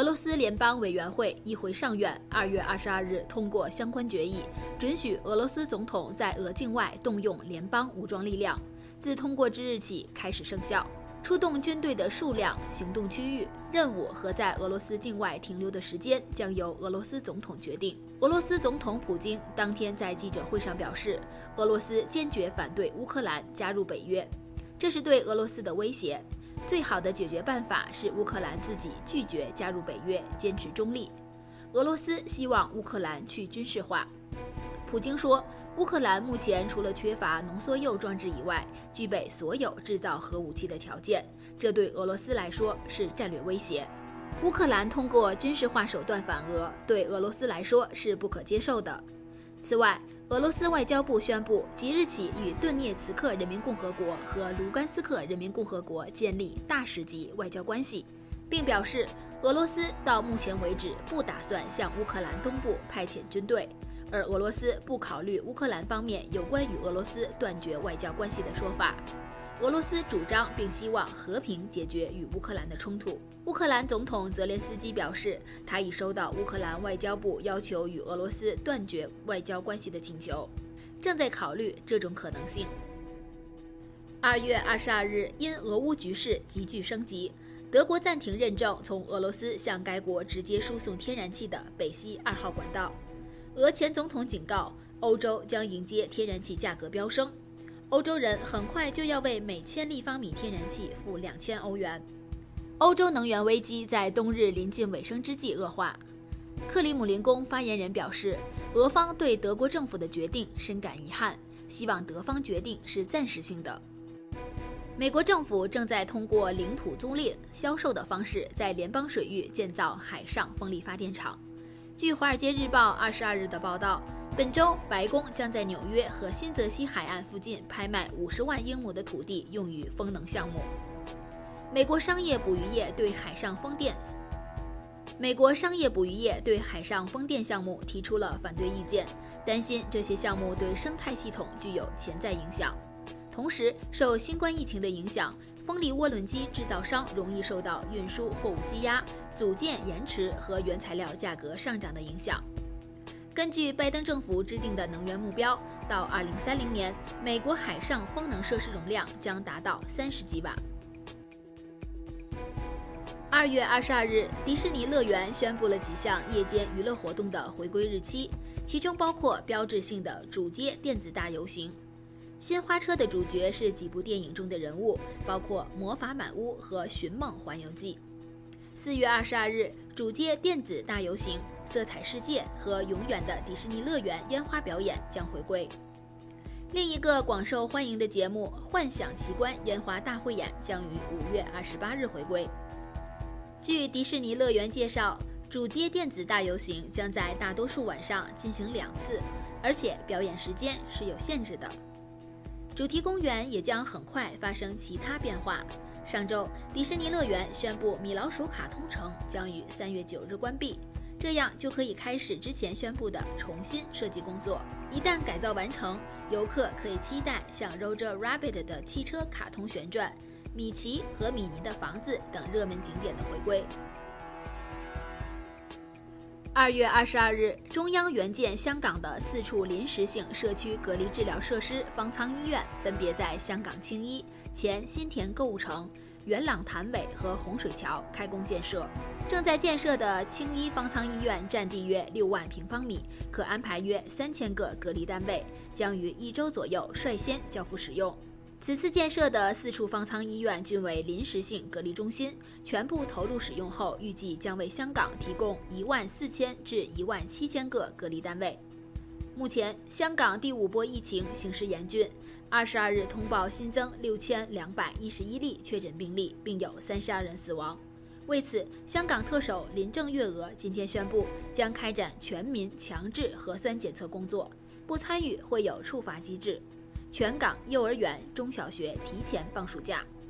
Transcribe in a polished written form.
俄罗斯联邦委员会议会上院2月22日通过相关决议，准许俄罗斯总统在俄境外动用联邦武装力量，自通过之日起开始生效。出动军队的数量、行动区域、任务和在俄罗斯境外停留的时间将由俄罗斯总统决定。俄罗斯总统普京当天在记者会上表示，俄罗斯坚决反对乌克兰加入北约，这是对俄罗斯的威胁。最好的解决办法是乌克兰自己拒绝加入北约，坚持中立。俄罗斯希望乌克兰去军事化。普京说，乌克兰目前除了缺乏浓缩铀装置以外，具备所有制造核武器的条件，这对俄罗斯来说是战略威胁。乌克兰通过军事化手段反俄，对俄罗斯来说是不可接受的。此外，俄罗斯外交部宣布，即日起与顿涅茨克人民共和国和卢甘斯克人民共和国建立大使级外交关系，并表示，俄罗斯到目前为止不打算向乌克兰东部派遣军队。而俄罗斯不考虑乌克兰方面有关与俄罗斯断绝外交关系的说法。俄罗斯主张并希望和平解决与乌克兰的冲突。乌克兰总统泽连斯基表示，他已收到乌克兰外交部要求与俄罗斯断绝外交关系的请求，正在考虑这种可能性。2月22日，因俄乌局势急剧升级，德国暂停认证从俄罗斯向该国直接输送天然气的北溪2号管道。俄前总统警告，欧洲将迎接天然气价格飙升，欧洲人很快就要为每1000立方米天然气付2000欧元。欧洲能源危机在冬日临近尾声之际恶化。克里姆林宫发言人表示，俄方对德国政府的决定深感遗憾，希望德方决定是暂时性的。美国政府正在通过领土租赁、销售的方式，在联邦水域建造海上风力发电厂。据《华尔街日报》22日的报道，本周白宫将在纽约和新泽西海岸附近拍卖50万英亩的土地，用于风能项目。美国商业捕鱼业对海上风电项目提出了反对意见，担心这些项目对生态系统具有潜在影响。同时，受新冠疫情的影响，风力涡轮机制造商容易受到运输货物积压、组件延迟和原材料价格上涨的影响。根据拜登政府制定的能源目标，到2030年，美国海上风能设施容量将达到30吉瓦。2月22日，迪士尼乐园宣布了几项夜间娱乐活动的回归日期，其中包括标志性的主街电子大游行。鲜花车的主角是几部电影中的人物，包括《魔法满屋》和《寻梦环游记》。4月22日，主街电子大游行、色彩世界和永远的迪士尼乐园烟花表演将回归。另一个广受欢迎的节目《幻想奇观烟花大汇演》将于5月28日回归。据迪士尼乐园介绍，主街电子大游行将在大多数晚上进行2次，而且表演时间是有限制的。主题公园也将很快发生其他变化。上周，迪士尼乐园宣布米老鼠卡通城将于3月9日关闭，这样就可以开始之前宣布的重新设计工作。一旦改造完成，游客可以期待像 Roger Rabbit 的汽车卡通旋转、米奇和米妮的房子等热门景点的回归。2月22日，中央援建香港的4处临时性社区隔离治疗设施方舱医院，分别在香港青衣、前新田购物城、元朗潭尾和洪水桥开工建设。正在建设的青衣方舱医院占地约6万平方米，可安排约3000个隔离单位，将于1周左右率先交付使用。此次建设的4处方舱医院均为临时性隔离中心，全部投入使用后，预计将为香港提供14000至17000个隔离单位。目前，香港第5波疫情形势严峻，22日通报新增6211例确诊病例，并有32人死亡。为此，香港特首林郑月娥今天宣布，将开展全民强制核酸检测工作，不参与会有处罚机制。全港幼儿园、中小学提前放暑假。